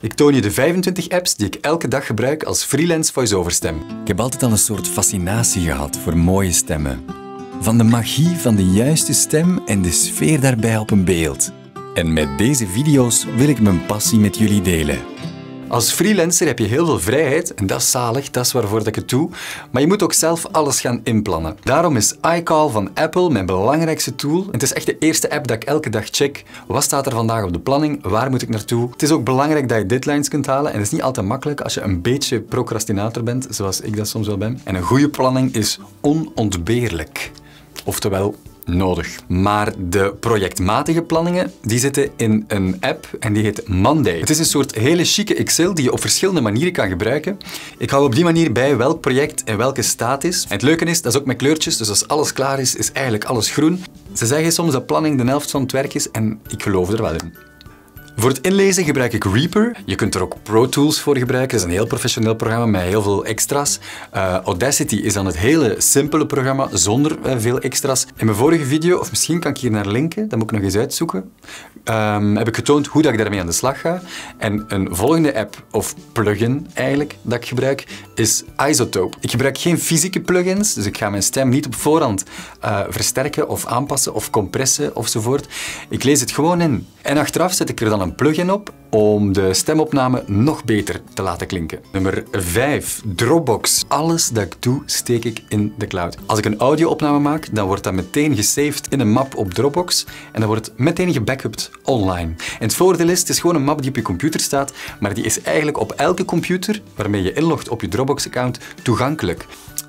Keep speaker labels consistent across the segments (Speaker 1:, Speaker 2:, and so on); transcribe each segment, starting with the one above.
Speaker 1: Ik toon je de 25 apps die ik elke dag gebruik als freelance voice-over stem. Ik heb altijd al een soort fascinatie gehad voor mooie stemmen. Van de magie van de juiste stem en de sfeer daarbij op een beeld. En met deze video's wil ik mijn passie met jullie delen. Als freelancer heb je heel veel vrijheid en dat is zalig, dat is waarvoor ik het doe. Maar je moet ook zelf alles gaan inplannen. Daarom is iCal van Apple mijn belangrijkste tool. Het is echt de eerste app dat ik elke dag check. Wat staat er vandaag op de planning? Waar moet ik naartoe? Het is ook belangrijk dat je deadlines kunt halen. En het is niet altijd makkelijk als je een beetje procrastinator bent, zoals ik dat soms wel ben. En een goede planning is onontbeerlijk. Oftewel, nodig. Maar de projectmatige planningen, die zitten in een app en die heet Monday. Het is een soort hele chique Excel die je op verschillende manieren kan gebruiken. Ik hou op die manier bij welk project en welke staat is. En het leuke is, dat is ook met kleurtjes, dus als alles klaar is eigenlijk alles groen. Ze zeggen soms dat planning de helft van het werk is en ik geloof er wel in. Voor het inlezen gebruik ik Reaper. Je kunt er ook Pro Tools voor gebruiken. Dat is een heel professioneel programma met heel veel extra's. Audacity is dan het hele simpele programma zonder veel extra's. In mijn vorige video, of misschien kan ik hier naar linken, dat moet ik nog eens uitzoeken, heb ik getoond hoe dat ik daarmee aan de slag ga. En een volgende app, of plugin eigenlijk, dat ik gebruik, is Isotope. Ik gebruik geen fysieke plugins, dus ik ga mijn stem niet op voorhand versterken of aanpassen of compressen ofzovoort. Ik lees het gewoon in. En achteraf zet ik er dan een plugin op om de stemopname nog beter te laten klinken. Nummer 5. Dropbox. Alles dat ik doe, steek ik in de cloud. Als ik een audio-opname maak, dan wordt dat meteen gesaved in een map op Dropbox en dan wordt het meteen gebackupt online. En het voordeel is, het is gewoon een map die op je computer staat, maar die is eigenlijk op elke computer waarmee je inlogt op je Dropbox-account toegankelijk.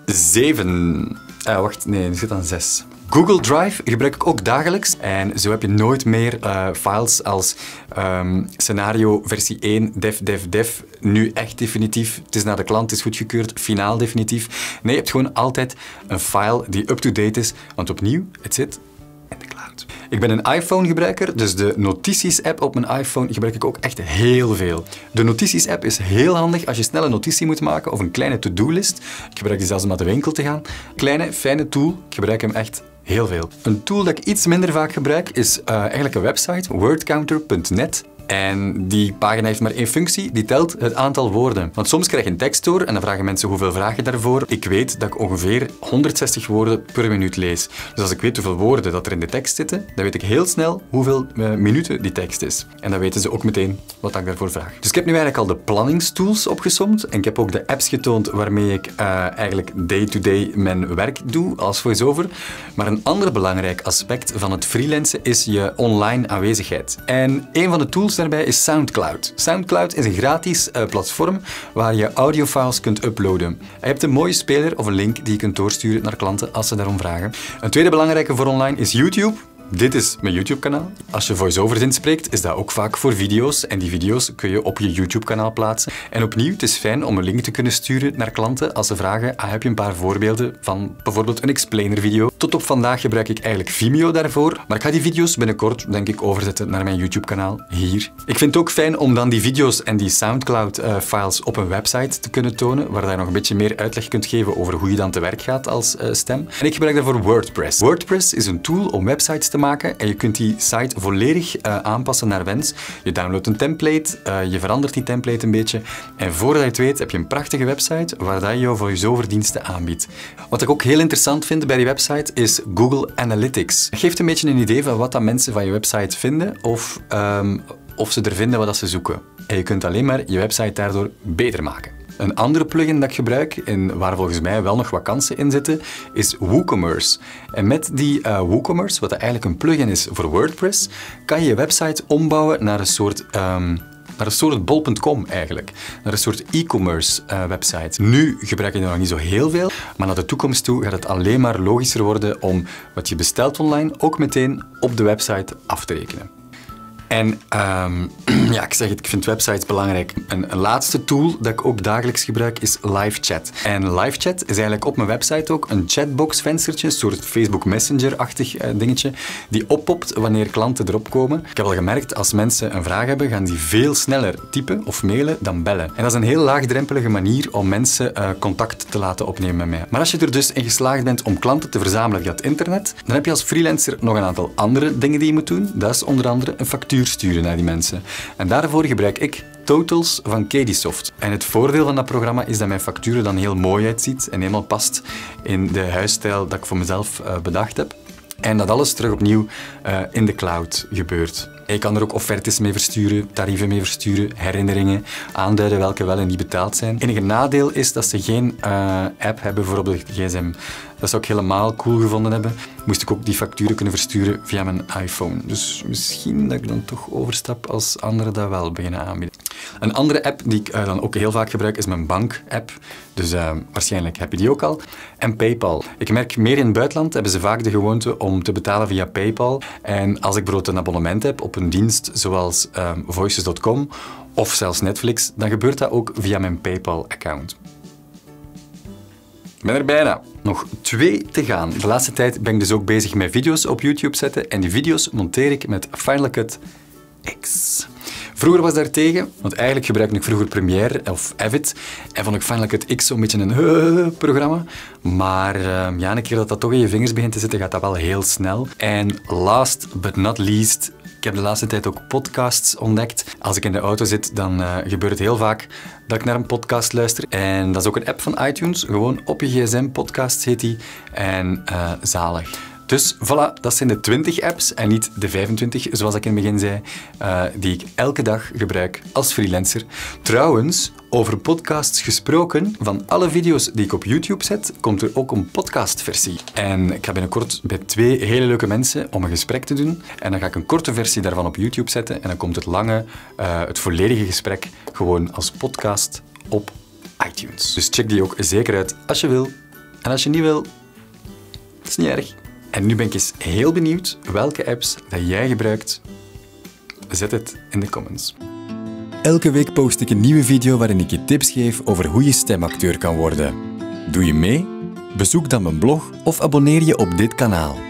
Speaker 1: 7. Wacht, nee, er zit aan 6. Google Drive gebruik ik ook dagelijks en zo heb je nooit meer files als scenario versie 1, dev, nu echt definitief, het is naar de klant, het is goedgekeurd, finaal definitief. Nee, je hebt gewoon altijd een file die up-to-date is, want opnieuw, het zit in de cloud. Ik ben een iPhone-gebruiker, dus de notities-app op mijn iPhone gebruik ik ook echt heel veel. De notities-app is heel handig als je snel een notitie moet maken of een kleine to-do-list. Ik gebruik die zelfs om naar de winkel te gaan. Kleine, fijne tool, ik gebruik hem echt heel veel. Een tool dat ik iets minder vaak gebruik is eigenlijk een website, wordcounter.net. En die pagina heeft maar één functie, die telt het aantal woorden. Want soms krijg je een tekst door en dan vragen mensen hoeveel vraag je daarvoor. Ik weet dat ik ongeveer 160 woorden per minuut lees. Dus als ik weet hoeveel woorden dat er in de tekst zitten, dan weet ik heel snel hoeveel minuten die tekst is. En dan weten ze ook meteen wat ik daarvoor vraag. Dus ik heb nu eigenlijk al de planningstools opgesomd en ik heb ook de apps getoond waarmee ik eigenlijk day-to-day mijn werk doe als voice-over. Maar een ander belangrijk aspect van het freelancen is je online aanwezigheid. En een van de tools daarbij is SoundCloud. SoundCloud is een gratis platform waar je audiofiles kunt uploaden. Je hebt een mooie speler of een link die je kunt doorsturen naar klanten als ze daarom vragen. Een tweede belangrijke voor online is YouTube. Dit is mijn YouTube-kanaal. Als je voice-overs inspreekt, is dat ook vaak voor video's. En die video's kun je op je YouTube-kanaal plaatsen. En opnieuw, het is fijn om een link te kunnen sturen naar klanten als ze vragen, heb je een paar voorbeelden van bijvoorbeeld een explainer-video. Tot op vandaag gebruik ik eigenlijk Vimeo daarvoor. Maar ik ga die video's binnenkort, denk ik, overzetten naar mijn YouTube-kanaal hier. Ik vind het ook fijn om dan die video's en die SoundCloud-files op een website te kunnen tonen, waar je nog een beetje meer uitleg kunt geven over hoe je dan te werk gaat als stem. En ik gebruik daarvoor WordPress. WordPress is een tool om websites te maken en je kunt die site volledig aanpassen naar wens. Je downloadt een template, je verandert die template een beetje en voordat je het weet heb je een prachtige website waar dat je jouw voice-over-diensten aanbiedt. Wat ik ook heel interessant vind bij die website is Google Analytics. Het geeft een beetje een idee van wat dat mensen van je website vinden of ze er vinden wat ze zoeken. En je kunt alleen maar je website daardoor beter maken. Een andere plugin dat ik gebruik, en waar volgens mij wel nog wat kansen in zitten, is WooCommerce. En met die WooCommerce, wat eigenlijk een plugin is voor WordPress, kan je je website ombouwen naar een soort bol.com eigenlijk. Naar een soort e-commerce website. Nu gebruik je dat nog niet zo heel veel, maar naar de toekomst toe gaat het alleen maar logischer worden om wat je bestelt online ook meteen op de website af te rekenen. En ja, ik zeg het, ik vind websites belangrijk. Een laatste tool dat ik ook dagelijks gebruik is LiveChat. En LiveChat is eigenlijk op mijn website ook een chatbox-venstertje, een soort Facebook Messenger-achtig dingetje, die oppopt wanneer klanten erop komen. Ik heb al gemerkt, als mensen een vraag hebben, gaan die veel sneller typen of mailen dan bellen. En dat is een heel laagdrempelige manier om mensen contact te laten opnemen met mij. Maar als je er dus in geslaagd bent om klanten te verzamelen via het internet, dan heb je als freelancer nog een aantal andere dingen die je moet doen. Dat is onder andere een factuur sturen naar die mensen. En daarvoor gebruik ik Totals van Kadisoft. En het voordeel van dat programma is dat mijn factuur er dan heel mooi uitziet en helemaal past in de huisstijl dat ik voor mezelf bedacht heb. En dat alles terug opnieuw in de cloud gebeurt. Je kan er ook offertes mee versturen, tarieven mee versturen, herinneringen, aanduiden welke wel en niet betaald zijn. Het enige nadeel is dat ze geen app hebben voor op de gsm. Dat zou ik helemaal cool gevonden hebben. Moest ik ook die facturen kunnen versturen via mijn iPhone. Dus misschien dat ik dan toch overstap als anderen dat wel beginnen aanbieden. Een andere app die ik dan ook heel vaak gebruik is mijn bank-app. Dus waarschijnlijk heb je die ook al. En PayPal. Ik merk meer in het buitenland hebben ze vaak de gewoonte om te betalen via PayPal. En als ik bijvoorbeeld een abonnement heb op een dienst zoals Voices.com of zelfs Netflix, dan gebeurt dat ook via mijn PayPal-account. Ik ben er bijna. Nog 2 te gaan. De laatste tijd ben ik dus ook bezig met video's op YouTube zetten en die video's monteer ik met Final Cut X. Vroeger was daar tegen, want eigenlijk gebruikte ik vroeger Premiere of Avid en vond ik Final Cut X zo'n beetje een programma. Maar ja, een keer dat dat toch in je vingers begint te zitten, gaat dat wel heel snel. En last but not least, ik heb de laatste tijd ook podcasts ontdekt. Als ik in de auto zit, dan gebeurt het heel vaak dat ik naar een podcast luister. En dat is ook een app van iTunes. Gewoon op je gsm, Podcasts heet die. En zalig. Dus voilà, dat zijn de 20 apps en niet de 25, zoals ik in het begin zei, die ik elke dag gebruik als freelancer. Trouwens, over podcasts gesproken, van alle video's die ik op YouTube zet, komt er ook een podcastversie. En ik ga binnenkort bij 2 hele leuke mensen om een gesprek te doen. En dan ga ik een korte versie daarvan op YouTube zetten en dan komt het lange, het volledige gesprek gewoon als podcast op iTunes. Dus check die ook zeker uit als je wil. En als je niet wil, is niet erg. En nu ben ik eens heel benieuwd welke apps dat jij gebruikt. Zet het in de comments. Elke week post ik een nieuwe video waarin ik je tips geef over hoe je stemacteur kan worden. Doe je mee? Bezoek dan mijn blog of abonneer je op dit kanaal.